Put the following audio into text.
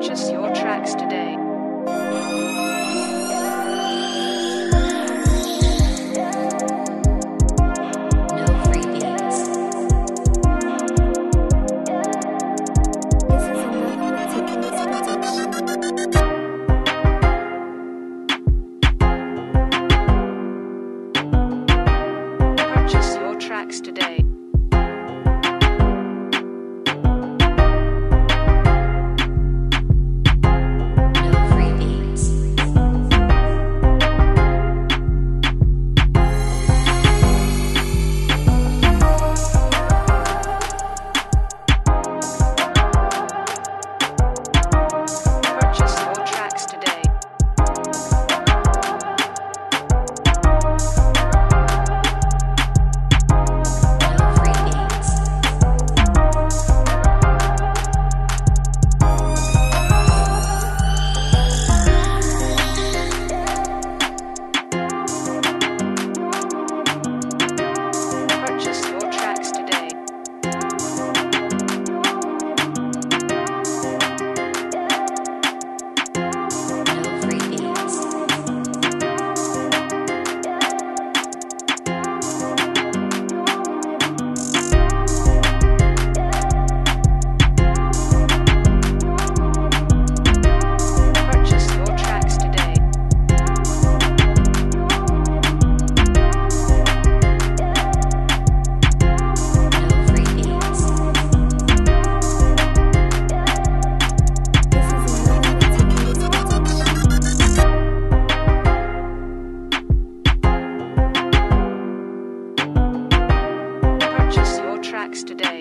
Purchase your tracks today. No freebies. This is another meticulous production. Purchase your tracks today. No freebies. Purchase your tracks today. No freebies. Purchase your tracks today. No freebies. Purchase your tracks today. No freebies. This is another meticulous production. Purchase your tracks today.